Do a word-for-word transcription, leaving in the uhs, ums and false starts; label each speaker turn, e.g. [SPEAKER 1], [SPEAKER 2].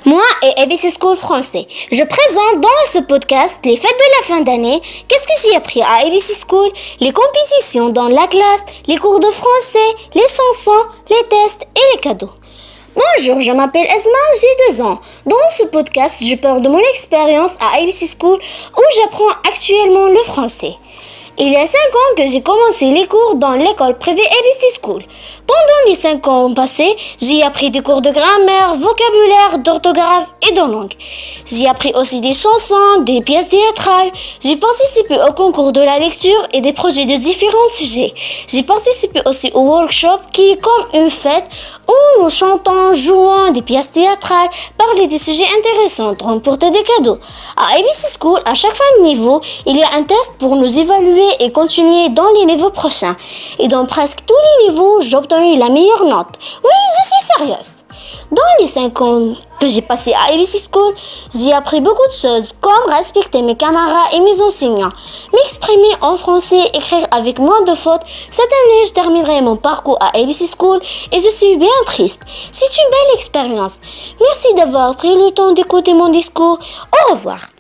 [SPEAKER 1] Moi et A B C School français, je présente dans ce podcast les fêtes de la fin d'année, qu'est-ce que j'ai appris à A B C School, les compétitions dans la classe, les cours de français, les chansons, les tests et les cadeaux. Bonjour, je m'appelle Esma, j'ai deux ans. Dans ce podcast, je parle de mon expérience à A B C School où j'apprends actuellement le français. Il y a cinq ans que j'ai commencé les cours dans l'école privée A B C School. Pendant les cinq ans passés, j'ai appris des cours de grammaire, vocabulaire, d'orthographe et de langue. J'ai appris aussi des chansons, des pièces théâtrales. J'ai participé au concours de la lecture et des projets de différents sujets. J'ai participé aussi au workshop qui est comme une fête où nous chantons, jouons des pièces théâtrales, parler des sujets intéressants, remporter des cadeaux. À A B C School, à chaque fin de niveau, il y a un test pour nous évaluer et continuer dans les niveaux prochains. Et dans presque tous les niveaux, j'ai obtenu la meilleure note. Oui, je suis sérieuse. Dans les cinq ans que j'ai passé à A B C School, j'ai appris beaucoup de choses comme respecter mes camarades et mes enseignants, m'exprimer en français, écrire avec moins de fautes. Cette année, je terminerai mon parcours à A B C School et je suis bien triste. C'est une belle expérience. Merci d'avoir pris le temps d'écouter mon discours. Au revoir.